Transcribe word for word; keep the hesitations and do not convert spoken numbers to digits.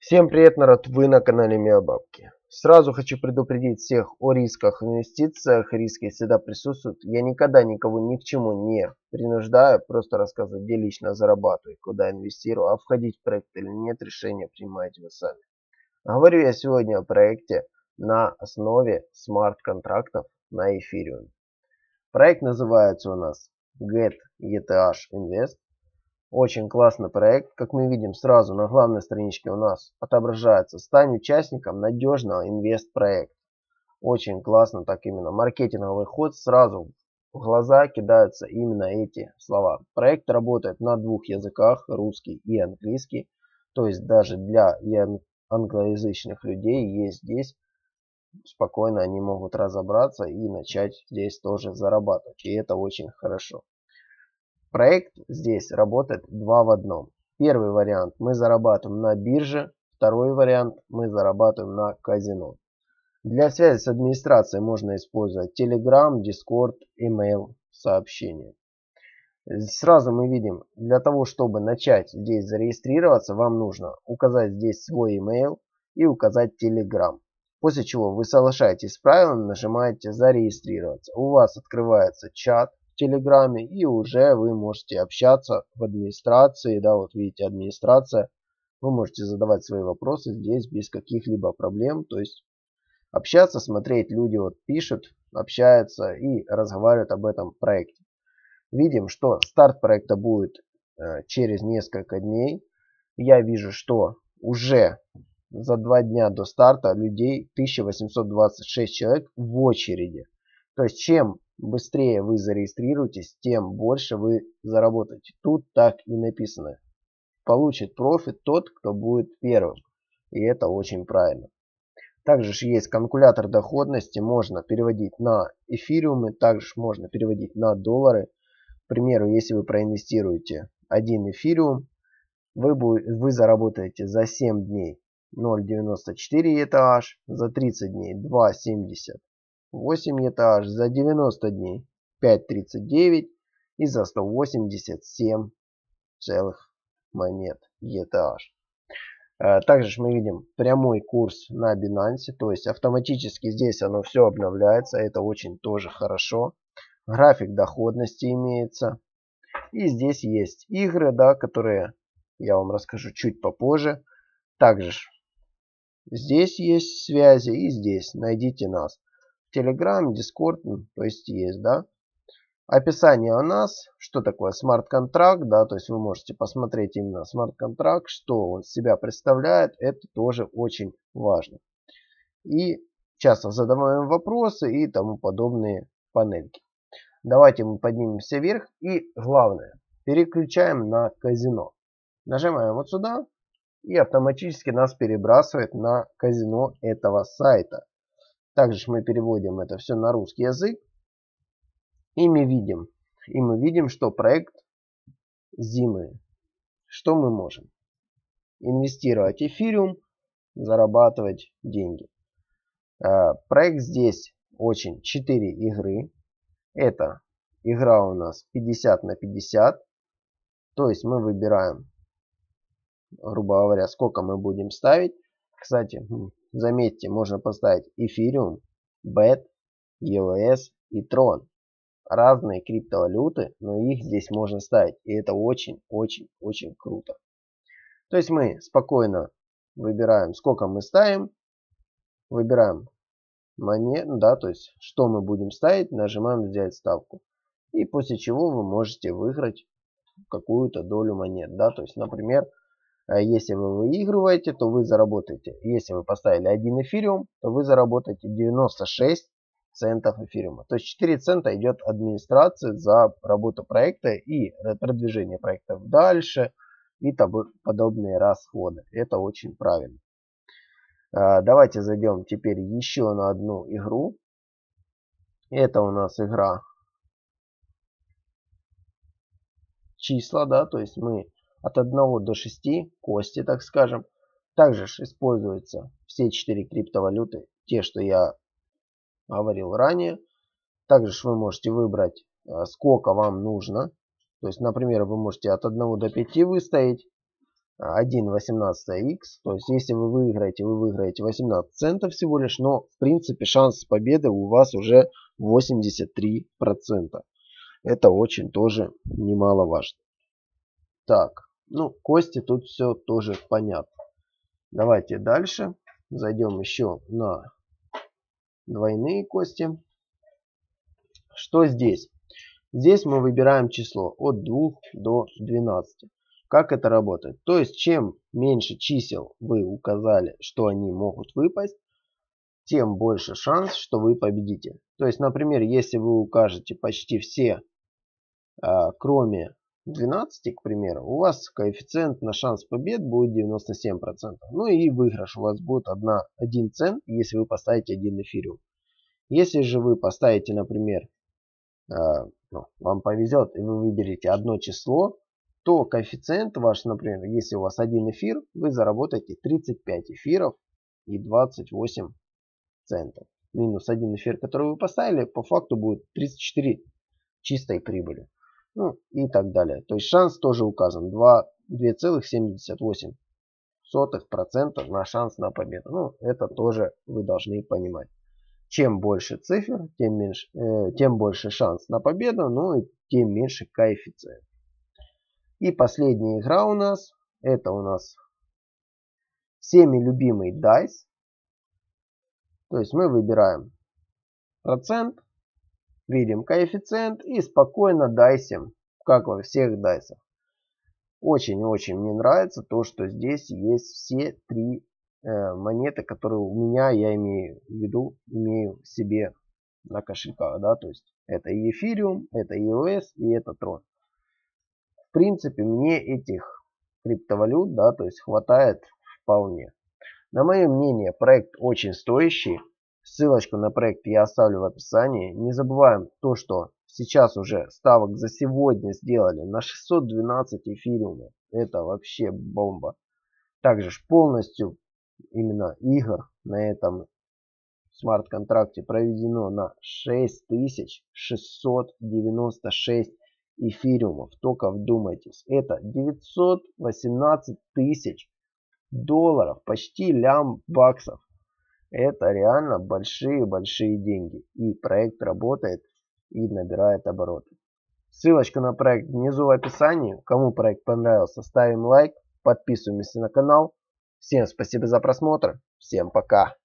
Всем привет, народ! Вы на канале Миабабки. Сразу хочу предупредить всех о рисках в инвестициях. Риски всегда присутствуют. Я никогда никого ни к чему не принуждаю, просто рассказываю, где лично зарабатываю, куда инвестирую, а входить в проект или нет, решение принимаете вы сами. Говорю я сегодня о проекте на основе смарт-контрактов на эфириуме. Проект называется у нас Get и ти эйч Invest. Очень классный проект. Как мы видим, сразу на главной страничке у нас отображается: стань участником надежного инвест-проекта. Очень классно, так именно. Маркетинговый ход, сразу в глаза кидаются именно эти слова. Проект работает на двух языках, русский и английский. То есть даже для англоязычных людей есть здесь. Спокойно они могут разобраться и начать здесь тоже зарабатывать. И это очень хорошо. Проект здесь работает два в одном. Первый вариант: мы зарабатываем на бирже. Второй вариант: мы зарабатываем на казино. Для связи с администрацией можно использовать Telegram, Discord, email сообщения. Сразу мы видим, для того чтобы начать здесь зарегистрироваться, вам нужно указать здесь свой email и указать Telegram. После чего вы соглашаетесь с правилами, нажимаете зарегистрироваться. У вас открывается чат в Телеграме, и уже вы можете общаться в администрации. Да, вот видите, администрация. Вы можете задавать свои вопросы здесь без каких-либо проблем. То есть общаться, смотреть, люди вот пишут, общаются и разговаривают об этом проекте. Видим, что старт проекта будет э, через несколько дней. Я вижу, что уже за два дня до старта людей тысяча восемьсот двадцать шесть человек в очереди. То есть чем быстрее вы зарегистрируетесь, тем больше вы заработаете. Тут так и написано: получит профит тот, кто будет первым. И это очень правильно. Также есть калькулятор доходности. Можно переводить на эфириумы, также можно переводить на доллары. К примеру, если вы проинвестируете один эфириум, вы, будете, вы заработаете за семь дней ноль целых девяносто четыре и ти эйч, за тридцать дней два целых семьдесят восемь и ти эйч, за девяносто дней пять целых тридцать девять и за сто восемьдесят семь целых монет и ти эйч. Также мы видим прямой курс на Binance, то есть автоматически здесь оно все обновляется, это очень тоже хорошо. График доходности имеется. И здесь есть игры, да, которые я вам расскажу чуть попозже. Также здесь есть связи и здесь найдите нас. Telegram, Discord, то есть есть, да. Описание у нас, что такое смарт-контракт, да, то есть вы можете посмотреть именно смарт-контракт, что он себя представляет, это тоже очень важно. И часто задаваем вопросы и тому подобные панельки. Давайте мы поднимемся вверх и главное, переключаем на казино. Нажимаем вот сюда и автоматически нас перебрасывает на казино этого сайта. Также мы переводим это все на русский язык. И мы видим, и мы видим, что проект зимы. Что мы можем? Инвестировать эфириум, зарабатывать деньги. Проект здесь очень четыре игры. Это игра у нас пятьдесят на пятьдесят. То есть мы выбираем, грубо говоря, сколько мы будем ставить. Кстати, заметьте, можно поставить эфириум, бет, и о эс и трон. Разные криптовалюты, но их здесь можно ставить. И это очень-очень-очень круто. То есть мы спокойно выбираем, сколько мы ставим. Выбираем монет, да, то есть что мы будем ставить. Нажимаем сделать ставку. И после чего вы можете выиграть какую-то долю монет. Да, то есть, например, если вы выигрываете, то вы заработаете. Если вы поставили один эфириум, то вы заработаете девяносто шесть центов эфириума. То есть четыре цента идет администрации за работу проекта и продвижение проектов дальше и тому подобные расходы. Это очень правильно. Давайте зайдем теперь еще на одну игру. Это у нас игра числа, да, то есть мы от одного до шести кости, так скажем. Также используются все четыре криптовалюты, те, что я говорил ранее. Также вы можете выбрать, сколько вам нужно. То есть, например, вы можете от одного до пяти выставить. один восемнадцать икс. То есть если вы выиграете, вы выиграете восемнадцать центов всего лишь, но в принципе шанс победы у вас уже восемьдесят три процента. Это очень тоже немаловажно. Так, ну кости тут все тоже понятно. Давайте дальше зайдем еще на двойные кости. Что здесь? Здесь мы выбираем число от двух до двенадцати. Как это работает? То есть чем меньше чисел вы указали, что они могут выпасть, тем больше шанс, что вы победите. То есть, например, если вы укажете почти все, кроме двенадцати, к примеру, у вас коэффициент на шанс побед будет девяносто семь процентов. Ну и выигрыш у вас будет один цент, если вы поставите один эфириум. Если же вы поставите, например, ну, вам повезет и вы выберете одно число, то коэффициент ваш, например, если у вас один эфир, вы заработаете тридцать пять эфиров и двадцать восемь центов. Минус один эфир, который вы поставили, по факту будет тридцать четыре чистой прибыли. Ну и так далее. То есть шанс тоже указан. два целых семьдесят восемь сотых процента на шанс на победу. Ну это тоже вы должны понимать. Чем больше цифр, тем, меньше, э, тем больше шанс на победу, ну и тем меньше коэффициент. И последняя игра у нас, это у нас всеми любимый дайс. То есть мы выбираем процент, видим коэффициент и спокойно дайсим, как во всех дайсах. Очень-очень мне нравится то, что здесь есть все три э, монеты, которые у меня, я имею в виду, имею себе на кошельках. Да? То есть это и эфириум, это и о эс и это трон. В принципе, мне этих криптовалют, да, то есть хватает вполне. На мое мнение, проект очень стоящий. Ссылочку на проект я оставлю в описании. Не забываем то, что сейчас уже ставок за сегодня сделали на шестьсот двенадцать эфириумов. Это вообще бомба. Также полностью именно игр на этом смарт-контракте проведено на шесть тысяч шестьсот девяносто шесть эфириумов. Только вдумайтесь. Это девятьсот восемнадцать тысяч долларов. Почти лям баксов. Это реально большие-большие деньги. И проект работает и набирает обороты. Ссылочка на проект внизу в описании. Кому проект понравился, ставим лайк, подписываемся на канал. Всем спасибо за просмотр. Всем пока.